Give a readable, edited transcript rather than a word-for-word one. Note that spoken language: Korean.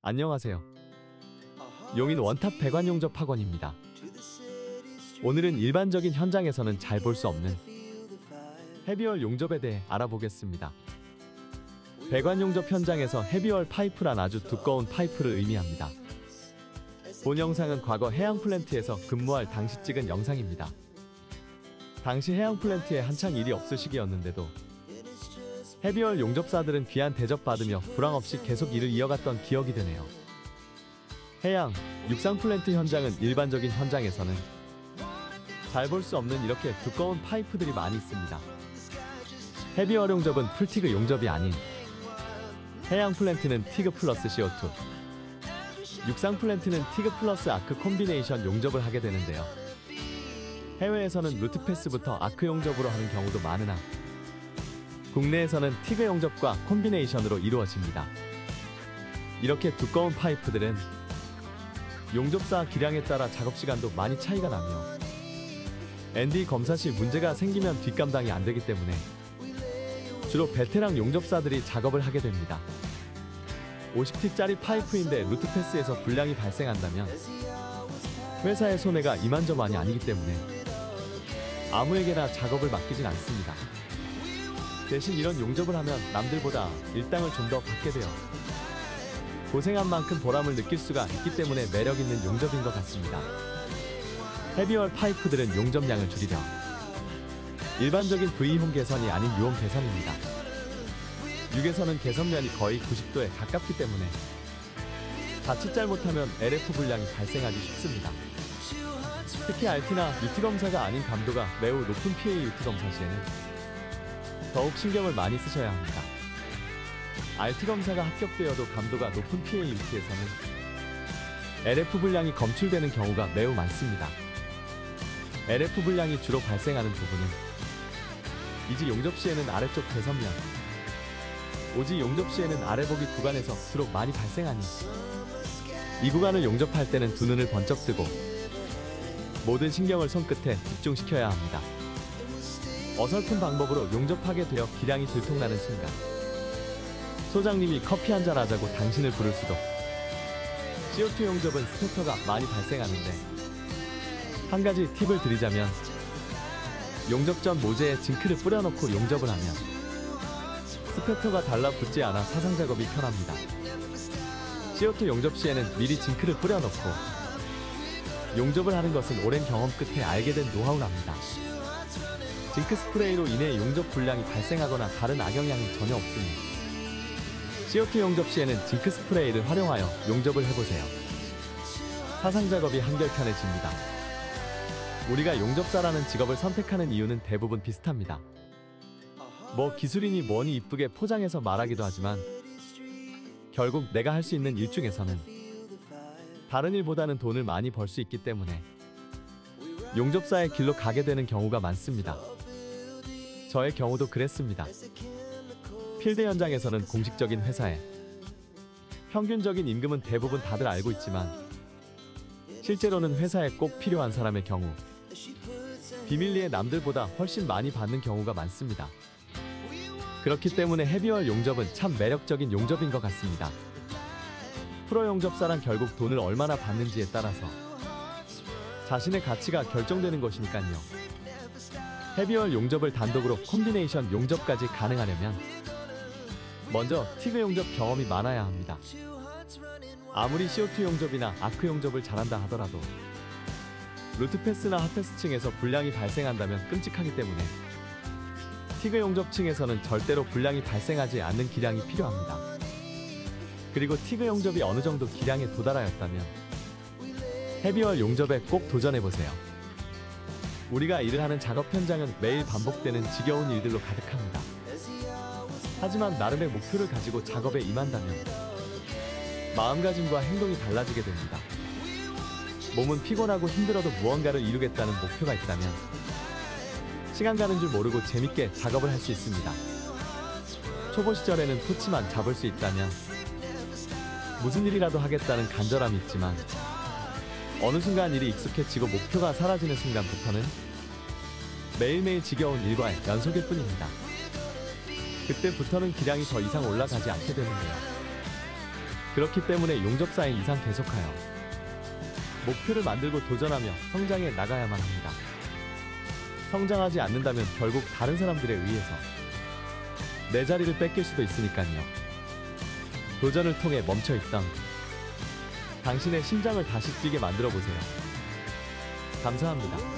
안녕하세요. 용인 원탑 배관 용접 학원입니다. 오늘은 일반적인 현장에서는 잘 볼 수 없는 헤비월 용접에 대해 알아보겠습니다. 배관 용접 현장에서 헤비월 파이프란 아주 두꺼운 파이프를 의미합니다. 본 영상은 과거 해양 플랜트에서 근무할 당시 찍은 영상입니다. 당시 해양 플랜트에 한창 일이 없을 시기였는데도 헤비월 용접사들은 귀한 대접받으며 불황 없이 계속 일을 이어갔던 기억이 드네요. 해양, 육상 플랜트 현장은 일반적인 현장에서는 잘 볼 수 없는 이렇게 두꺼운 파이프들이 많이 있습니다. 헤비월 용접은 풀티그 용접이 아닌 해양 플랜트는 티그 플러스 CO2, 육상 플랜트는 티그 플러스 아크 콤비네이션 용접을 하게 되는데요. 해외에서는 루트패스부터 아크 용접으로 하는 경우도 많으나 국내에서는 티그 용접과 콤비네이션으로 이루어집니다. 이렇게 두꺼운 파이프들은 용접사 기량에 따라 작업시간도 많이 차이가 나며 ND 검사 시 문제가 생기면 뒷감당이 안 되기 때문에 주로 베테랑 용접사들이 작업을 하게 됩니다. 50T짜리 파이프인데 루트패스에서 불량이 발생한다면 회사의 손해가 이만저만이 아니기 때문에 아무에게나 작업을 맡기진 않습니다. 대신 이런 용접을 하면 남들보다 일당을 좀 더 받게 돼요. 고생한 만큼 보람을 느낄 수가 있기 때문에 매력있는 용접인 것 같습니다. 헤비월 파이프들은 용접량을 줄이려 일반적인 V홈 개선이 아닌 U홈 개선입니다. U개선은 개선면이 거의 90도에 가깝기 때문에 자칫 잘못하면 LF 불량이 발생하기 쉽습니다. 특히 RT나 UT 검사가 아닌 감도가 매우 높은 PA UT 검사 시에는 더욱 신경을 많이 쓰셔야 합니다. RT 검사가 합격되어도 감도가 높은 PA UT에서는 LF 불량이 검출되는 경우가 매우 많습니다. LF 불량이 주로 발생하는 부분은 이지 용접 시에는 아래쪽 개선면, 오지 용접 시에는 아래보기 구간에서 주로 많이 발생하니 이 구간을 용접할 때는 두 눈을 번쩍 뜨고 모든 신경을 손끝에 집중시켜야 합니다. 어설픈 방법으로 용접하게 되어 기량이 들통나는 순간 소장님이 커피 한잔 하자고 당신을 부를 수도. CO2 용접은 스패터가 많이 발생하는데 한 가지 팁을 드리자면 용접 전 모재에 징크를 뿌려놓고 용접을 하면 스패터가 달라붙지 않아 사상 작업이 편합니다. CO2 용접 시에는 미리 징크를 뿌려놓고 용접을 하는 것은 오랜 경험 끝에 알게 된 노하우랍니다. 징크 스프레이로 인해 용접 불량이 발생하거나 다른 악영향은 전혀 없으니 CO2 용접 시에는 징크 스프레이를 활용하여 용접을 해보세요. 사상 작업이 한결 편해집니다. 우리가 용접사라는 직업을 선택하는 이유는 대부분 비슷합니다. 뭐 기술이니 뭐니 이쁘게 포장해서 말하기도 하지만 결국 내가 할 수 있는 일 중에서는 다른 일보다는 돈을 많이 벌 수 있기 때문에 용접사의 길로 가게 되는 경우가 많습니다. 저의 경우도 그랬습니다. 필드 현장에서는 공식적인 회사에 평균적인 임금은 대부분 다들 알고 있지만 실제로는 회사에 꼭 필요한 사람의 경우 비밀리에 남들보다 훨씬 많이 받는 경우가 많습니다. 그렇기 때문에 헤비월 용접은 참 매력적인 용접인 것 같습니다. 프로 용접사란 결국 돈을 얼마나 받는지에 따라서 자신의 가치가 결정되는 것이니까요. 헤비월 용접을 단독으로 콤비네이션 용접까지 가능하려면 먼저 티그 용접 경험이 많아야 합니다. 아무리 CO2 용접이나 아크 용접을 잘한다 하더라도 루트패스나 핫패스층에서 불량이 발생한다면 끔찍하기 때문에 티그 용접층에서는 절대로 불량이 발생하지 않는 기량이 필요합니다. 그리고 티그 용접이 어느 정도 기량에 도달하였다면 헤비월 용접에 꼭 도전해보세요. 우리가 일을 하는 작업 현장은 매일 반복되는 지겨운 일들로 가득합니다. 하지만 나름의 목표를 가지고 작업에 임한다면 마음가짐과 행동이 달라지게 됩니다. 몸은 피곤하고 힘들어도 무언가를 이루겠다는 목표가 있다면 시간 가는 줄 모르고 재밌게 작업을 할 수 있습니다. 초보 시절에는 토치만 잡을 수 있다면 무슨 일이라도 하겠다는 간절함이 있지만 어느 순간 일이 익숙해지고 목표가 사라지는 순간부터는 매일매일 지겨운 일과의 연속일 뿐입니다. 그때부터는 기량이 더 이상 올라가지 않게 되는데요. 그렇기 때문에 용접사인 이상 계속하여 목표를 만들고 도전하며 성장해 나가야만 합니다. 성장하지 않는다면 결국 다른 사람들에 의해서 내 자리를 뺏길 수도 있으니까요. 도전을 통해 멈춰있던 당신의 심장을 다시 뛰게 만들어 보세요. 감사합니다.